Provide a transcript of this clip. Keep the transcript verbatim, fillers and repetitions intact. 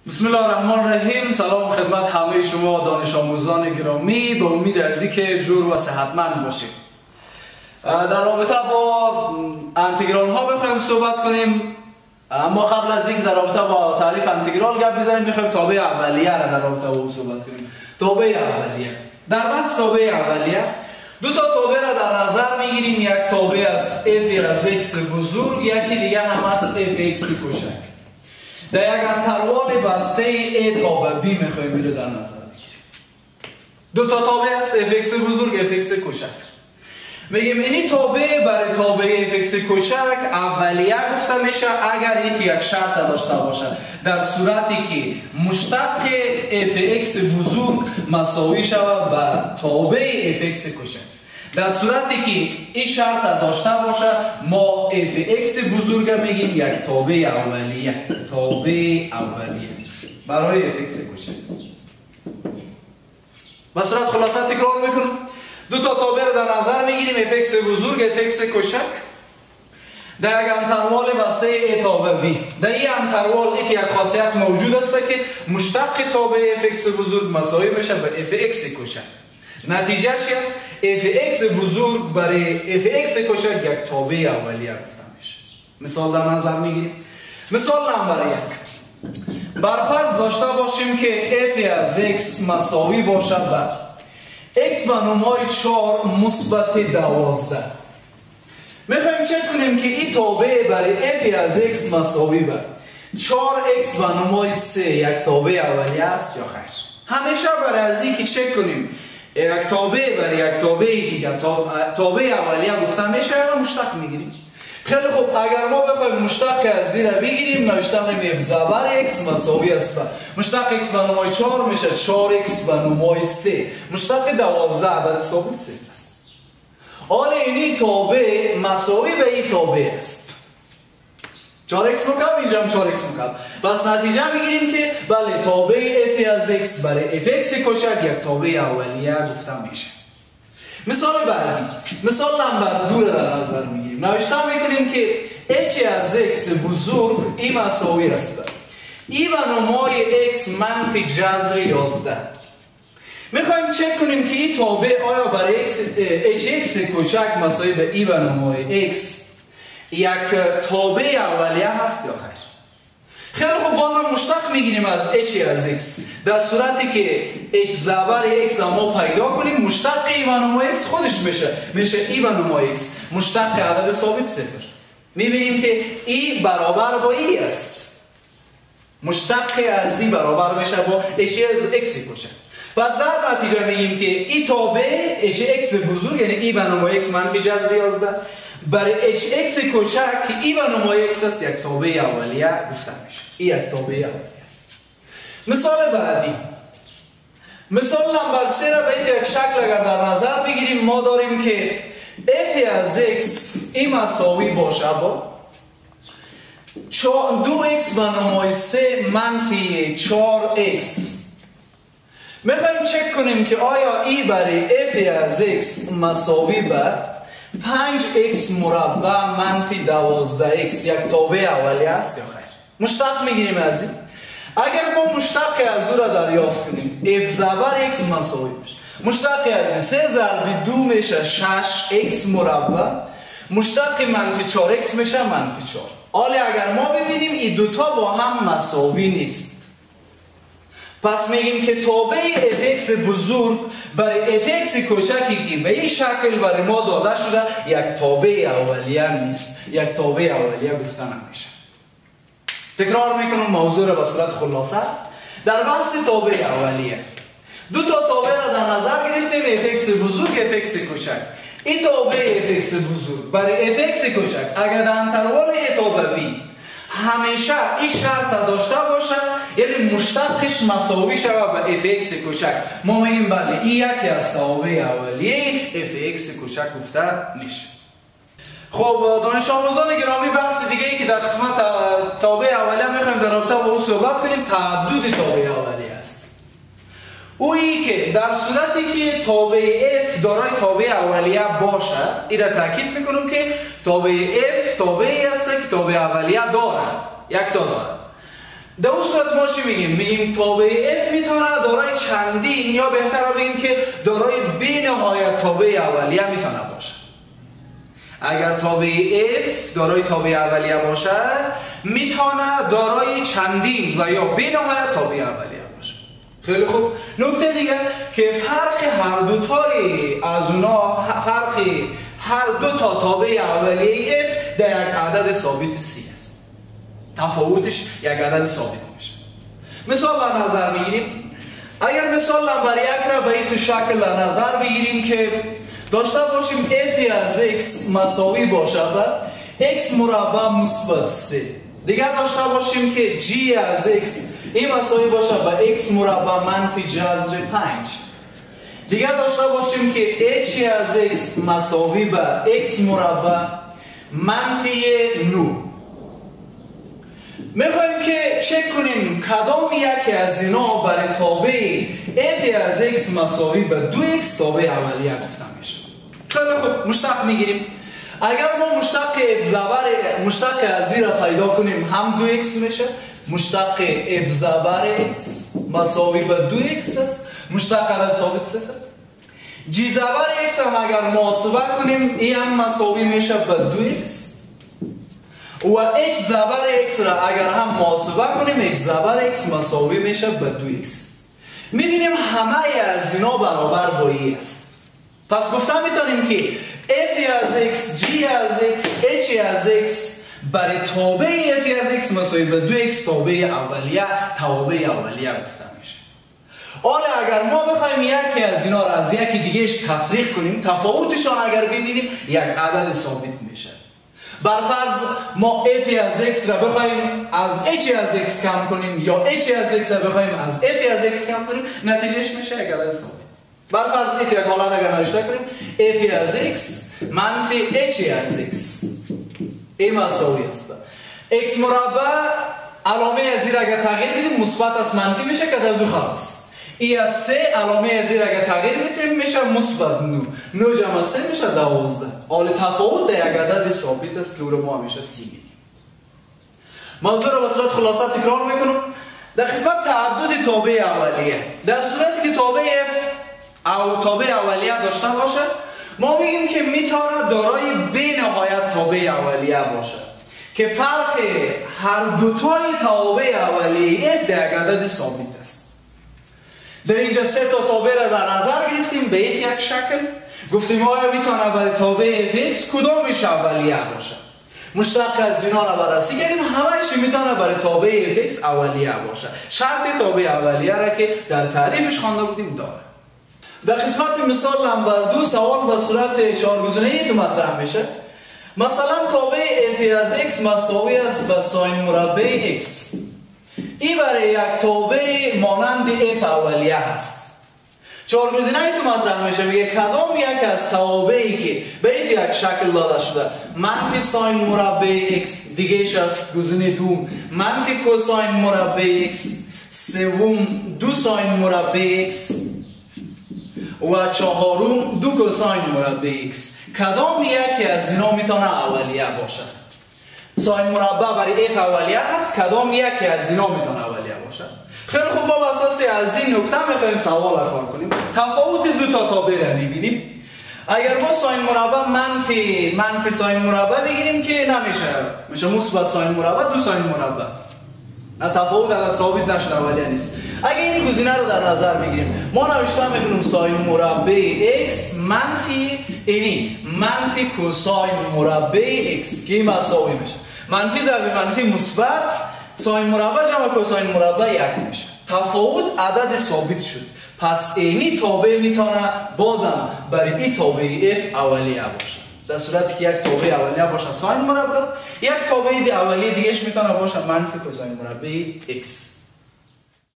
بسم الله الرحمن الرحیم. سلام خدمت همه شما دانش آموزان گرامی، به امید از اینکه جور و صحتمند باشید. در رابطه با انتگرال ها بخوایم صحبت کنیم، اما قبل از اینکه در رابطه با تعریف انتگرال گپ بزنیم بخوایم تابع اولیه را در رابطه با او صحبت کنیم. تابع اولیه. در بحث تابع اولیه دو تا تابع را در نظر میگیریم. یک تابع است f از x بزرگ، یکی دیگه هم است f x کوچک. در یک انتروال بسته a تا به b میخوایم میره در نظر بگیریم. دو تا تابع است f x بزرگ f x کوچک. میگیم اینی تابع برای تابع f x کوچک اولیه گفته میشه اگر این یک شرط داشته باشه، در صورتی که مشتق f x بزرگ مساوی شود به تابع f x کوچک. در صورتی که این شرط داشته باشه ما f x بزرگ میگیم یک تابع اولیه، تابع اولیه برای f x کوچک. به صورت خلاصه تکرار میکنم. دو تا تابع را در نظر میگیریم f x بزرگ f x کوچک در یک انتروال بسته a تا به b. در این انتروال یک خاصیت موجود است که مشتق تابع f x بزرگ مساوی میشه به f x کوچک. نتیجه چی است؟ f x بزرگ برای f x کوچک یک تابع اولیه گفته میشه. مثال در نظر میگیریم. مثال نمبر یک. برفرض داشته باشیم که f از x مساوی باشه به x به نمای چهار مثبت دوازده. میخوایم چک کنیم که این تابع برای f از x مساوی به چهار x به نمای سه یک تابع اولیه است یا خیر. همیشه برای از این که چک کنیم یک تابع برای یک تابعی که تابع اولیه گفته میشه و مشتق میگیریم. خیلی خوب، اگر ما بخوایم مشتق از زیر بگیریم نوشته میگیم f زبر x مساوی است به مشتق x به نمای چهار میشه چهار x به نمای سه. مشتق دوازده عدد ثابت صفر است. حالا اینی تابع مساوی به این تابع است. چهار x مکعب اینجا هم چهار x مکعب. بس نتیجه میگیریم که بله تابع f از x برای f x کوچک یک تابع اولیه گفته میشه. مثال بعدی، مثال نمبر دو را در نظر میگیریم. نوشته میکنیم که h از x بزرگ این مساوی است به ای به نمای x منفی جذر یازده. میخوایم چک کنیم که این تابع آیا برای hx کوچک مساوی به ای به نمای x یک تابع اولیه هست یا خیر. خیلی خوب، بازم مشتق میگیریم از h از x. در صورتی که h زبر x ما پیدا کنیم مشتق ای به نمای x خودش میشه میشه ای به نمای x مشتق عدد ثابت صفر. میبینیم که ای برابر با ای است. مشتق از ای برابر میشه با h از x کوچک. پس در نتیجه میگیم که ای تابع hx بزرگ یعنی ای به نمای x منفی جذر یازده برای hx کوچک که ای به نمای x است یک تابع اولیه گفته میشه. این یک تابع اولیه است. مثال بعدی، مثال نمبر سه را به یک شکل اگر در نظر بگیریم ما داریم که f از x این مساوی باشه با دو x به نمای سه منفی چهار x. میخوایم چک کنیم که آیا ای برای f از x مساوی به پنج x مربع منفی دوازده x یک تابع اولیه است یا خیر. مشتق میگیریم از این. اگر ما مشتق از او را دریافت کنیم f زبر x مساوی میشه مشتق از این سه ضرب دو میشه شش x مربع مشتق منفی چهار x میشه منفی چهار. حالا اگر ما ببینیم این دوتا با هم مساوی نیست، پس میگیم که تابع f x بزرگ برای f x کوچکی که به این شکل برای ما داده شده یک تابع اولیه نیست، یک تابع اولیه گفته نمیشه. تکرار میکنم موضوع را به صورت خلاصه. در بحث تابع اولیه دو تا تابع را در نظر گرفتیم f x بزرگ f x کوچک. این تابع f x بزرگ برای f x کوچک اگر در انتروال a تا به b همیشه این شرط داشته باشه یعنی مشتقش مساوی شود به f x کوچک، ما میگیم بله این یکی از تابع اولیه f x کوچک گفته میشه. خب دانش آموزان گرامی، بحث دیگه ای که در قسمت تابع اولیه میخوایم در رابطه با او صحبت کنیم تعدد تابع اولیه است. اویی که در صورتی که تابع f دارای تابع اولیه باشه، این را تاکید میکنم که تابع f تابعی است که تابع اولیه داره، یک تا داره. در اون صورت ما چی میگیم؟ میگیم تابع f میتونه دارای چندین یا بهتر بگیم که دارای بی نهایت تابع اولیه میتونه باشه. اگر تابع f دارای تابع اولیه باشه میتونه دارای چندین و یا بی نهایت تابع اولیه باشه. خیلی خوب. نکته دیگه که فرق هر دو تای از اونا، فرق هر دو تا تابع اولیه f در یک عدد ثابت c است. تفاوتش یک عدد ثابت میشه. مثال در نظر میگیریم. اگر مثال نمبر یک را به این شکل در نظر بگیریم که داشته باشیم f از x مساوی باشه به x مربع مثبت سه. دیگر داشته باشیم که g از x این مساوی باشه به x مربع منفی جذر پنج. دیگر داشته باشیم که h از x مساوی به x مربع منفی نه. میخوایم که چک کنیم کدام یکی از اینا برای تابع f از x مساوی به دو x تابع اولیه گفته میشه. خیلی خوب. مشتق میگیریم. اگر ما مشتق f زبر مشتق از زیر پیدا کنیم هم دو x میشه. مشتق f زبر x مساوی به دو x است. مشتق عدد ثابت صفر. g زبر x هم اگر محاسبه کنیم این هم مساوی میشه به دو x. و h زبر x را اگر هم محاسبه کنیم h زبر x مساوی میشه به دو x. میبینیم همه از اینا برابر با ای است. پس گفتم میتونیم که f از x, g از x, h از x برای تابع f از x مساوی به دو x تابع اولیه تابع اولیه گفته میشه. حالا اگر ما بخوایم یکی از اینا را از یکی دیگهش تفریق کنیم تفاوتشان اگر ببینیم یک عدد ثابت میشه. برفرض ما f از x را بخوایم از h از x کم کنیم یا h از x را بخوایم از f از x کم کنیم نتیجهش میشه یک عدد ثابت. برفرض این یک حالت اگر نوشته کنیم f از x منفی h از x این مساوی است x مربع علامه از زیر اگر تغییر بدیم مثبت است منفی میشه که در زو خلاص. ای از سه علامه از زیر اگر تغییر بدیم میشه مثبت نو. نو جمع سه میشه دوازده. حال تفاوت در یک عدد ثابت است که او رو ما همیشه سی میدیم. موضوع رو به صورت خلاصه تکرار میکنم. در قسمت تعدد تابع اولیه در صورتی که تابع f او تابع اولیه داشته باشه ما میگیم که میتونه دارای بی نهایت تابع اولیه باشه که فرق هر دوتای تابع اولیه f در یک عدد ثابت است. در اینجا سه تا تابع را در نظر گرفتیم به یک شکل. گفتیم آیا میتونه برای تابع f(x) کدامش اولیه باشه. مشتق از اینا را بررسی کردیم همه‌اش میتونه برای تابع f(x) اولیه باشه. شرط تابع اولیه را که در تعریفش خوانده بودیم داره. در قسمت مثال نمبر دو سوال به صورت چهارگزینه‌ای تو مطرح میشه. مثلا تابع f از x مساوی است به ساین مربع x. این برای یک تابع مانند f اولیه هست. چهارگزینه‌ای تو مطرح میشه میگه کدام یک از توابعی که به یک شکل داده شده منفی ساین مربع x دیگهش از گزینه دوم منفی کوساین مربع x سوم دو ساین مربع x و چهارم دو کوساین مربع x کدام یکی از اینا میتونه اولیه باشه؟ ساین مربع برای f اولیه هست کدام یکی از اینا میتونه اولیه باشه؟ خیلی خوب ما اساس از این نکته میخوایم سوال را کار کنیم. تفاوت دو تا تابع را میبینیم. اگر ما ساین مربع منفی منفی ساین مربع بگیریم که نمیشه میشه مثبت ساین مربع دو ساین مربع. نه تفاوت در ثابت نشده اولیه نیست. اگه این گزینه رو در نظر بگیریم ما نوشته میکنیم ساین مربع x منفی اینی منفی کوساین مربع x که مساوی میشه منفی ضرب منفی مثبت ساین مربع جمع کوساین مربع یک میشه. تفاوت عدد ثابت شد. پس اینی تابع میتونه بازم برای این تابع f اولیه باشه. در صورتی که یک تابع اولیه باشه ساین مربع یک تابع اولیه دیگهش میتونه باشه منفی کوساین مربع x.